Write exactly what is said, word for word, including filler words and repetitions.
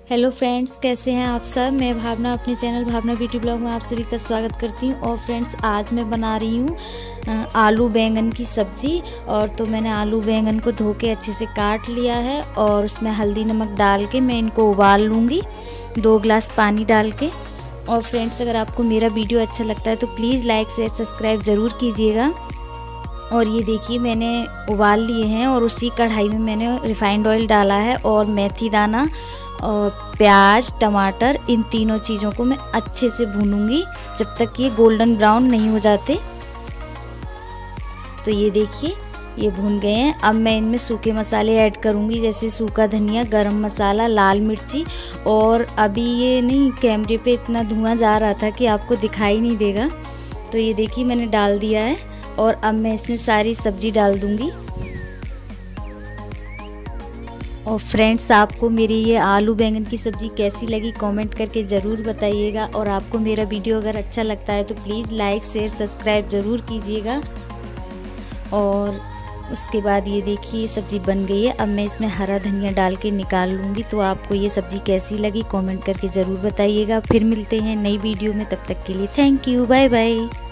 Hello friends, कैसे हैं आप सब। मैं भावना अपने चैनल भावना ब्यूटी ब्लॉग में आप सभी का स्वागत करती हूं। और फ्रेंड्स, आज मैं बना रही हूं आलू बैंगन की सब्ज़ी। और तो मैंने आलू बैंगन को धो के अच्छे से काट लिया है और उसमें हल्दी नमक डाल के मैं इनको उबाल लूँगी, दो ग्लास पानी डाल के। और फ्रेंड्स, अगर आपको मेरा वीडियो अच्छा लगता है तो प्लीज़ लाइक शेयर सब्सक्राइब ज़रूर कीजिएगा। और ये देखिए, मैंने उबाल लिए हैं और उसी कढ़ाई में मैंने रिफाइंड ऑयल डाला है और मेथी दाना और प्याज टमाटर, इन तीनों चीज़ों को मैं अच्छे से भूनूंगी जब तक ये गोल्डन ब्राउन नहीं हो जाते। तो ये देखिए, ये भून गए हैं। अब मैं इनमें सूखे मसाले ऐड करूंगी, जैसे सूखा धनिया, गरम मसाला, लाल मिर्ची। और अभी ये नहीं, कैमरे पे इतना धुआं जा रहा था कि आपको दिखाई नहीं देगा। तो ये देखिए, मैंने डाल दिया है और अब मैं इसमें सारी सब्जी डाल दूंगी। और फ्रेंड्स, आपको मेरी ये आलू बैंगन की सब्ज़ी कैसी लगी कमेंट करके ज़रूर बताइएगा। और आपको मेरा वीडियो अगर अच्छा लगता है तो प्लीज़ लाइक शेयर सब्सक्राइब ज़रूर कीजिएगा। और उसके बाद ये देखिए, सब्ज़ी बन गई है। अब मैं इसमें हरा धनिया डाल के निकाल लूँगी। तो आपको ये सब्ज़ी कैसी लगी कमेंट करके ज़रूर बताइएगा। फिर मिलते हैं नई वीडियो में, तब तक के लिए थैंक यू, बाय बाय।